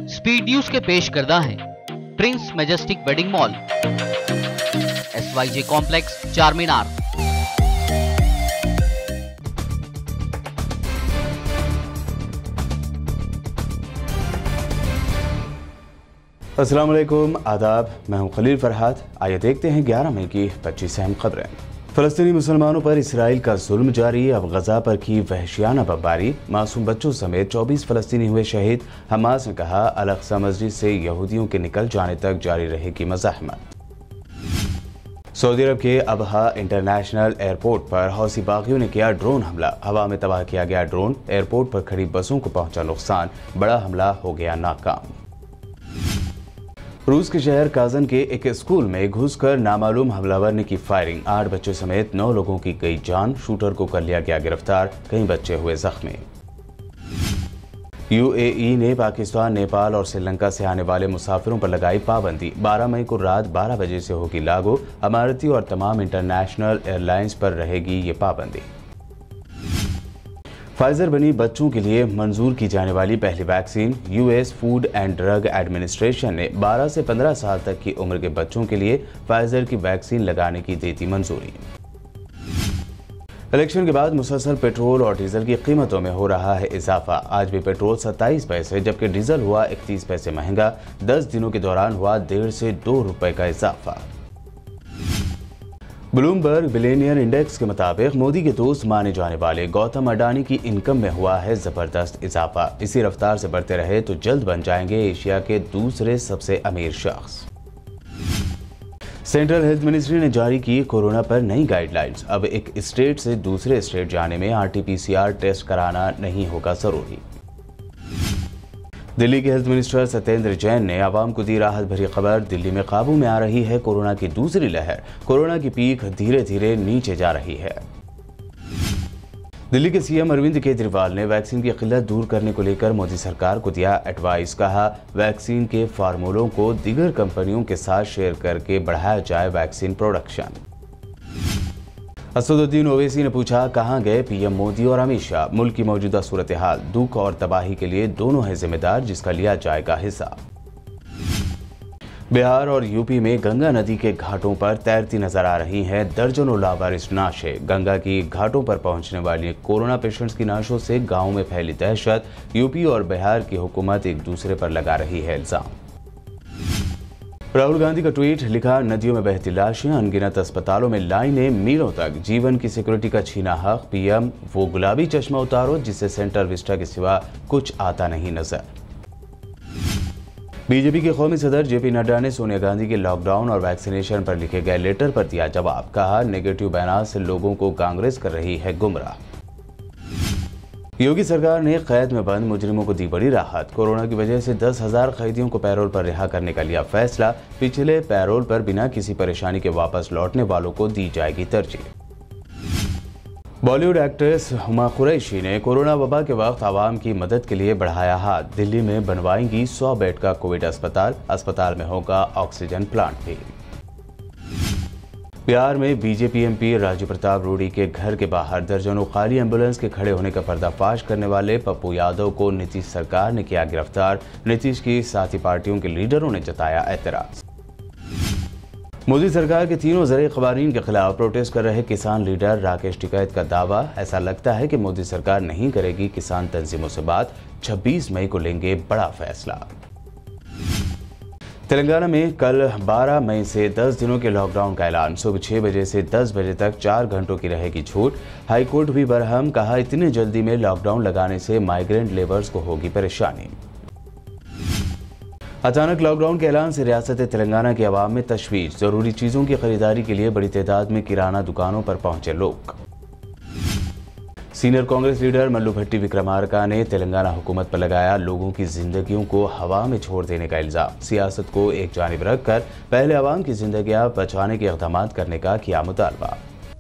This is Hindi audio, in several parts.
स्पीड न्यूज के पेश करदा हैं Prince Majestic Wedding Mall, SYJ complex, Charminar. अस्सलाम वालेकुम, आदाब। मैं हूं खलील फरहाद। आइए देखते हैं 11 मई की 25 अहम खबरें। फ़लस्तीनी मुसलमानों पर इसराइल का जुल्म जारी, अब गजा पर की वहशियाना बमबारी, मासूम बच्चों समेत 24 फ़लस्तीनी हुए शहीद। हमास ने कहा अल-अक़सा मस्जिद से यहूदियों के निकल जाने तक जारी रहेगी मज़ाहमत। सऊदी अरब के अबहा इंटरनेशनल एयरपोर्ट पर हौसी बागियों ने किया ड्रोन हमला, हवा में तबाह किया गया ड्रोन, एयरपोर्ट पर खड़ी बसों को पहुंचा नुकसान, बड़ा हमला हो गया नाकाम। रूस के शहर काजन के एक स्कूल में घुसकर नामालूम हमलावर ने की फायरिंग, 8 बच्चों समेत 9 लोगों की गई जान, शूटर को कर लिया गया गिरफ्तार, कई बच्चे हुए जख्मी। UAE ने पाकिस्तान, नेपाल और श्रीलंका से आने वाले मुसाफिरों पर लगाई पाबंदी, 12 मई को रात 12 बजे से होगी लागू, अमारती और तमाम इंटरनेशनल एयरलाइंस पर रहेगी ये पाबंदी। फाइजर बनी बच्चों के लिए मंजूर की जाने वाली पहली vaccine, US Food and Drug Administration ने 12 से 15 साल तक की उम्र के बच्चों के लिए फाइजर की वैक्सीन लगाने की दी थी मंजूरी। इलेक्शन के बाद मुसलसल पेट्रोल और डीजल की कीमतों में हो रहा है इजाफा, आज भी पेट्रोल 27 पैसे जबकि डीजल हुआ 31 पैसे महंगा, 10 दिनों के दौरान हुआ 1.5 से 2 रुपए का इजाफा। ब्लूमबर्ग बिलियनियर इंडेक्स के मुताबिक मोदी के दोस्त माने जाने वाले गौतम अडानी की इनकम में हुआ है जबरदस्त इजाफा, इसी रफ्तार से बढ़ते रहे तो जल्द बन जाएंगे एशिया के दूसरे सबसे अमीर शख्स। सेंट्रल हेल्थ मिनिस्ट्री ने जारी की कोरोना पर नई गाइडलाइंस, अब एक स्टेट से दूसरे स्टेट जाने में RT-PCR टेस्ट कराना नहीं होगा जरूरी। दिल्ली के हेल्थ मिनिस्टर सत्येंद्र जैन ने आवाम को दी राहत भरी खबर, दिल्ली में काबू में आ रही है कोरोना की दूसरी लहर, कोरोना की पीक धीरे धीरे नीचे जा रही है। दिल्ली के CM अरविंद केजरीवाल ने वैक्सीन की किल्लत दूर करने को लेकर मोदी सरकार को दिया एडवाइस, कहा वैक्सीन के फार्मूलों को दीगर कंपनियों के साथ शेयर करके बढ़ाया जाए वैक्सीन प्रोडक्शन। असदुद्दीन ओवैसी ने पूछा कहां गए PM मोदी और अमित शाह, मुल्क की मौजूदा सूरत हाल, दुख और तबाही के लिए दोनों हैं जिम्मेदार, जिसका लिया जाएगा हिसाब। बिहार और UP में गंगा नदी के घाटों पर तैरती नजर आ रही हैं दर्जनों लावारिस नाशे, गंगा की घाटों पर पहुंचने वाली कोरोना पेशेंट्स की नाशों से गांव में फैली दहशत, UP और बिहार की हुकूमत एक दूसरे पर लगा रही है इल्जाम। राहुल गांधी का ट्वीट, लिखा नदियों में बहती लाशें, अनगिनत अस्पतालों में लाइनें मीलों तक, जीवन की सिक्योरिटी का छीना हक, PM वो गुलाबी चश्मा उतारो जिससे सेंट्रल विस्टा के सिवा कुछ आता नहीं नजर। बीजेपी के कौमी सदर JP नड्डा ने सोनिया गांधी के लॉकडाउन और वैक्सीनेशन पर लिखे गए लेटर पर दिया जवाब, कहा नेगेटिव बयान से लोगों को कांग्रेस कर रही है गुमराह। योगी सरकार ने कैद में बंद मुजरिमों को दी बड़ी राहत, कोरोना की वजह से 10,000 कैदियों को पैरोल पर रिहा करने का लिया फैसला, पिछले पैरोल पर बिना किसी परेशानी के वापस लौटने वालों को दी जाएगी तरजीह। बॉलीवुड एक्ट्रेस हुमा कुरैशी ने कोरोना वबा के वक्त आवाम की मदद के लिए बढ़ाया हाथ, दिल्ली में बनवाएंगी 100 बेड का कोविड अस्पताल, अस्पताल में होगा ऑक्सीजन प्लांट भी। बिहार में BJP MP राजू प्रताप रूडी के घर के बाहर दर्जनों खाली एम्बुलेंस के खड़े होने का पर्दाफाश करने वाले पप्पू यादव को नीतीश सरकार ने किया गिरफ्तार, नीतीश की साथी पार्टियों के लीडरों ने जताया एतराज। मोदी सरकार के तीनों ज़रूरी क़वानीन के खिलाफ प्रोटेस्ट कर रहे किसान लीडर राकेश टिकैत का दावा, ऐसा लगता है कि मोदी सरकार नहीं करेगी किसान तंजीमों से बात, 26 मई को लेंगे बड़ा फैसला। तेलंगाना में कल 12 मई से 10 दिनों के लॉकडाउन का ऐलान, सुबह 6 बजे से 10 बजे तक 4 घंटों की रहेगी छूट, हाईकोर्ट भी बरहम, कहा इतनी जल्दी में लॉकडाउन लगाने से माइग्रेंट लेबर्स को होगी परेशानी। अचानक लॉकडाउन के ऐलान से रियासत तेलंगाना के अवाम में तशवीश, जरूरी चीजों की खरीदारी के लिए बड़ी तादाद में किराना दुकानों पर पहुंचे लोग। सीनियर कांग्रेस लीडर मल्लू भट्टी विक्रमार्का ने तेलंगाना हुकूमत पर लगाया लोगों की जिंदगियों को हवा में छोड़ देने का इल्जाम, सियासत को एक जानिब रखकर पहले अवाम की जिंदगियां बचाने के इक़दाम करने का किया मुतालबा।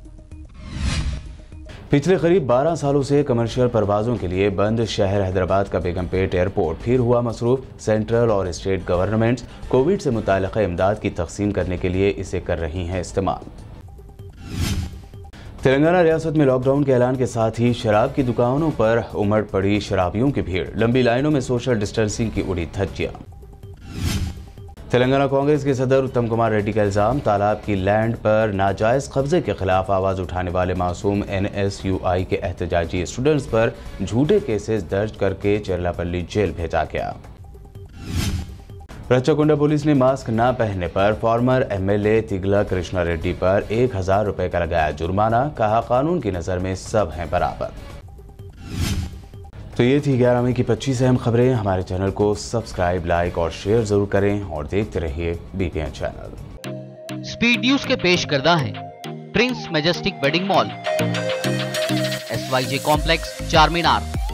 पिछले करीब 12 सालों से कमर्शियल परवाजों के लिए बंद शहर हैदराबाद का बेगमपेट एयरपोर्ट फिर हुआ मसरूफ, सेंट्रल और स्टेट गवर्नमेंट्स कोविड से मुताल्लिक़ इमदाद की तक़सीम करने के लिए इसे कर रही हैं इस्तेमाल। तेलंगाना रियासत में लॉकडाउन के ऐलान के साथ ही शराब की दुकानों पर उमड़ पड़ी शराबियों की भीड़, लंबी लाइनों में सोशल डिस्टेंसिंग की उड़ी धज्जियां। तेलंगाना कांग्रेस के सदर उत्तम कुमार रेड्डी का इल्जाम, तालाब की लैंड पर नाजायज कब्जे के खिलाफ आवाज उठाने वाले मासूम NSUI के एहतजाजी स्टूडेंट्स पर झूठे केसेस दर्ज करके चेरलापल्ली जेल भेजा गया। रच्चाकुंडा पुलिस ने मास्क न पहनने पर फॉर्मर MLA तिगला कृष्णा रेड्डी पर 1000 रुपए का लगाया जुर्माना, कहा कानून की नजर में सब हैं बराबर। तो ये थी 11 मई की 25 अहम खबरें। हमारे चैनल को सब्सक्राइब, लाइक और शेयर जरूर करें और देखते रहिए BPN चैनल। स्पीड न्यूज के पेश करदा हैं Prince Majestic Wedding Mall, SYJ complex, चार मीनार।